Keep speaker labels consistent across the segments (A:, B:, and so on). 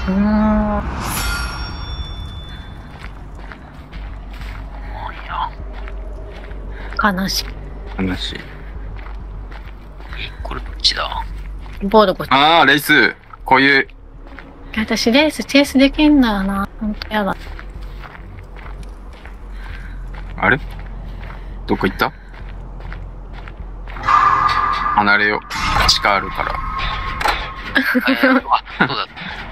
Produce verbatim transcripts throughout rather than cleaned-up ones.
A: うーん。悲しい。
B: 話。
C: え、これどっちだ？
A: ボードこっち。
B: ああ、レース。こういう。
A: 私レースチェイスできんだよな。ほんとやだ。
B: あれどこ行った？離れよう。地下あるから。
C: えー、あ、そうだ。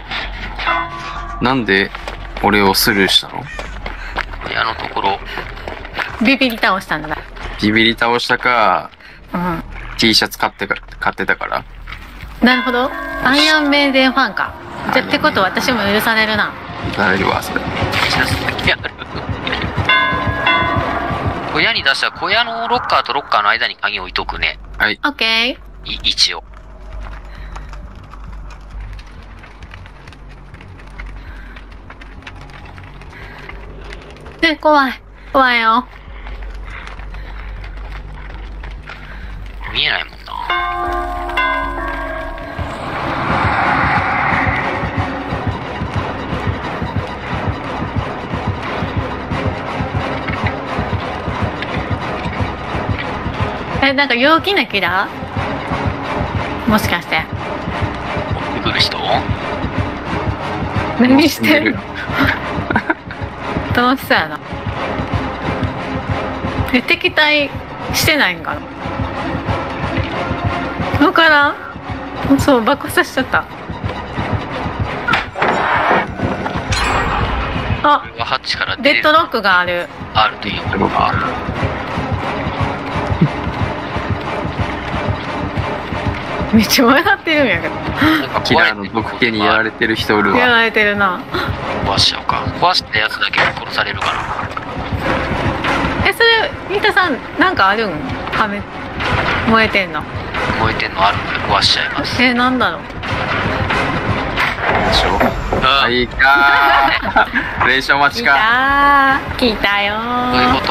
B: なんで俺をスルーしたの？
C: 親のところ。
A: ビビり倒したんだな。
B: ビビり倒したか、
A: うん。
B: T シャツ買ってか、買ってたから。
A: なるほど。アイアンメイデンファンか。じゃってことは私も許されるな。
B: なれるわ、それ。
C: シャツだけある。小屋に出したら小屋のロッカーとロッカーの間に鍵置いとくね。
B: はい。
A: オッケー。
C: い、一応。
A: で、怖い。怖いよ。
C: 見えないもんな。
A: え、なんか陽気なキラー？もしかして。
C: 追ってくる人？
A: 何してるの？楽しそうやな。え、敵対してないんかな？わからん？そう、爆発しちゃった。あ、
C: これはハッチから出れる
A: デッドロックがある。
C: あるということか。
A: めっちゃ笑ってるんやけど。
C: なんか
B: キラーの毒気にやられてる人おるわ。
A: やられてるな。
C: 壊しちゃおうか。壊したやつだけは殺されるかな。
A: え、それ、三田さん、なんかあるん？はめ、燃えてんの。
C: 燃えてんのあるので壊しちゃいます。
A: え、なんだろう。
B: でしょ？
C: あ、
B: はい、かー。連勝待ち
A: 聞い
B: か。
A: たー。聞いたよー。
C: どういうこと？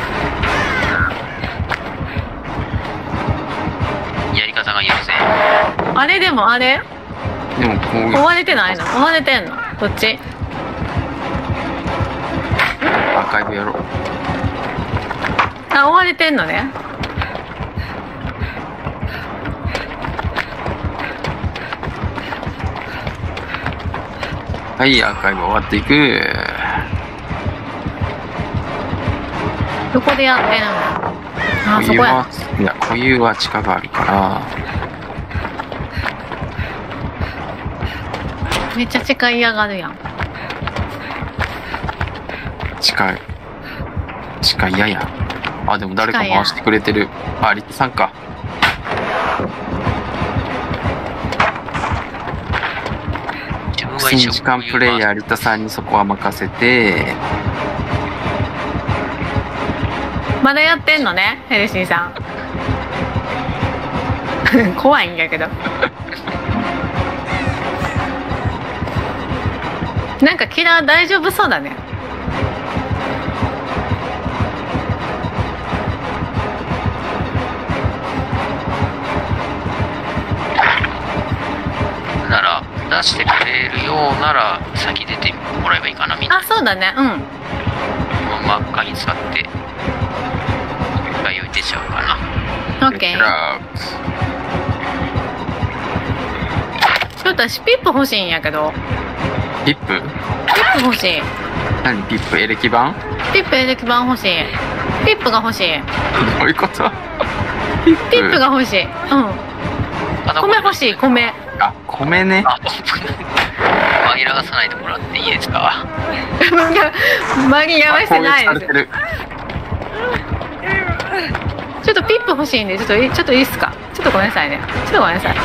C: やり方が優先。
A: あれでもあれ
B: でも、こう、
A: 追われてないの？追われてんの？どっち？
B: アーカイブやろう。
A: あ、追われてんのね。
B: はい、アーカイブ終わっていく。
A: どこでやってんの？あ、そこや。
B: 固有は、いや、固有は地下があるから、
A: めっちゃ近い嫌がるやん。
B: 地下、地下嫌や。あ、でも誰か回してくれてる。あ、リッツさんか。
C: 自分は
B: 新
C: 一応
B: 時間プレイヤーリタさんにそこは任せて、
A: まだやってんのね、ヘルシーさん。怖いんやけど。なんかキラー大丈夫そうだね。
C: なら出してくれるようなら先出てもらえばいいかな。みんな
A: あ、そうだね。うん。
C: このまま鍵使って外を出ちゃうかな。
A: オッケー。
B: ラ
A: ちょっと私ピップ欲しいんやけど。
B: ピップ
A: ピップ欲しい。
B: 何ピップエレキ版
A: ピップエレキ版欲しい。ピップが欲しい。
B: どういうことピップ
A: ピップが欲しい。うん。米欲しい、米。
B: あ、米ね。
C: あ、紛らわさないでもらっていいですか？
A: 紛らわしてないです。
B: 攻撃されてる。
A: ちょっとピップ欲しいんで、ちょっとい、ちょっといいっすか？ちょっとごめんなさいね。ちょっとごめんなさい。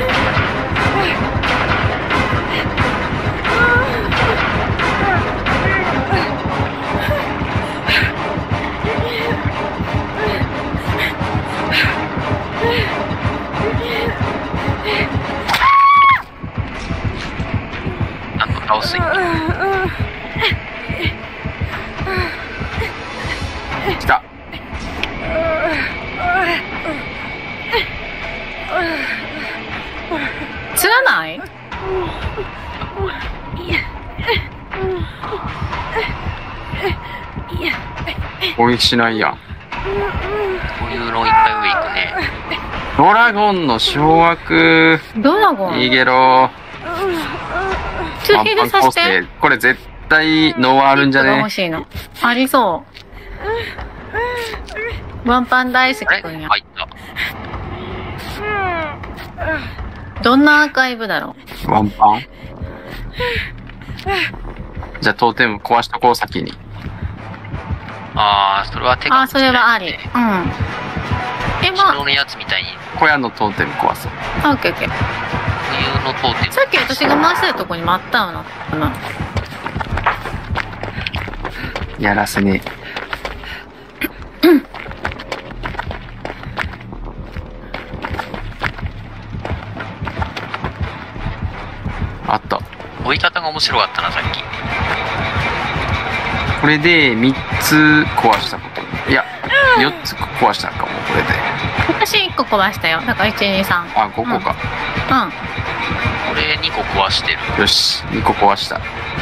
C: なんと倒す。
B: 来た。
A: 釣らない？
B: 攻撃しないやん。
C: こういうのいっぱい上行くね。
B: ドラゴンの掌握。
A: ドラゴン
B: 逃げろ。
A: ちょっとヒールさせて。
B: これ絶対ノーあるんじゃね
A: ヒップが欲しいの。ありそう。ワンパン大好き
C: あれ
A: くんや。
C: 入った。
A: どんなアーカイブだろう。
B: ワンパン。じゃあトーテム壊しとこう、先に。
C: あー、それは手が
A: あ、それはあり。うん。え、ま
C: 後ろのやつみたいに、
B: 小屋のトーテム壊そう。
A: あ、オッケーオッケー。
C: 冬の塔って。
A: さっき私が回してるとこにもあったよな。かな。
B: やらせねあった。
C: 追い方が面白かったな、さっき。
B: これでみっつ壊したこと。いや、よっつ壊したかも、これで。
A: 私いっこ壊したよ。だからいち、に、さん。
B: あ、ごこか。
A: うん。
C: 俺にこ壊してる。
B: よし、にこ壊した。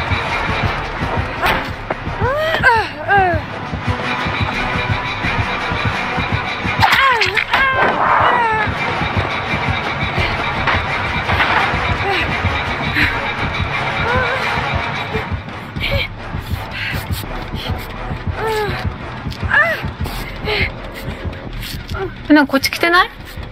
A: なんかこっち来てない？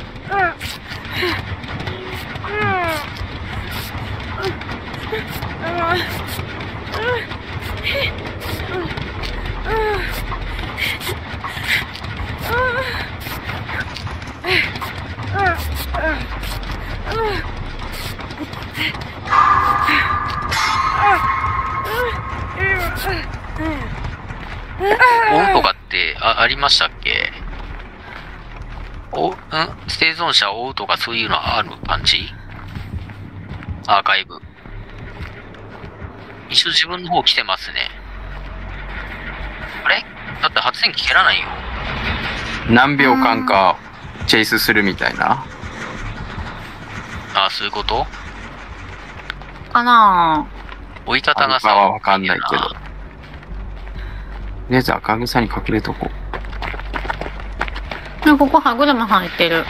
C: オートガってあありましたっけ？お、ん生存者オートがそういうのある感じ？アーカイブ。一応自分の方来てますね。あれ？だって発電機蹴らないよ。
B: 何秒間かチェイスするみたいな。
C: ああ、そういうこと？
A: かな
C: 追い方がさ、
B: あはわかんないけど。とりあえず赤草に隠れとこう。
A: ぁ。ここ歯車入ってる。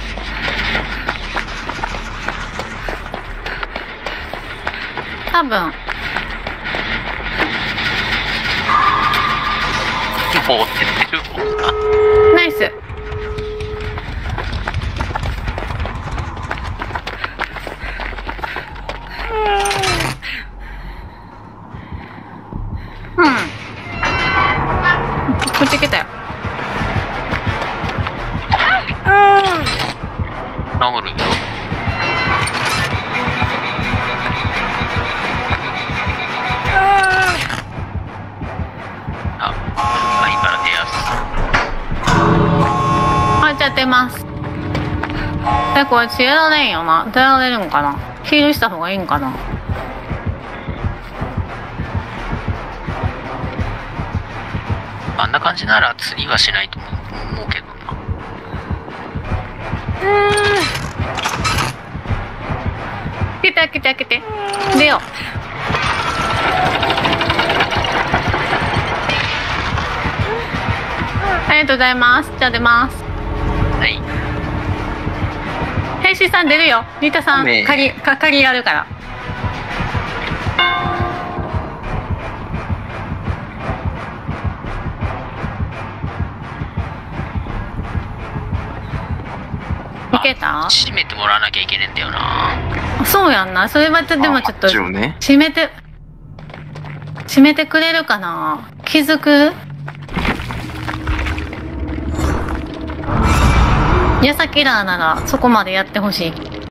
A: 多分。
C: もう出てるもんな。
A: ナイス。うん。こっち来たよ。
C: 殴るよ。あ、はいから出やす。
A: あ、じゃあ出ます。え、これ出られんよな。出られるんかな。ヒールした方がいいんかな。
C: あんな感じなら釣りはしないと思うけどな。
A: 来て来て来て。出よう。ありがとうございます。じゃあ出ます。
C: はい。
A: 兵士さん出るよ。リタさん、
B: ねえ
A: 鍵、か鍵あるから。いけた？
C: 閉めてもらわなきゃいけねえんだよな。
A: そうやんな。それはでもちょっと、
B: あ一応ね。
A: 閉めて、閉めてくれるかな？気づく？ヤサキラーならそこまでやってほしい。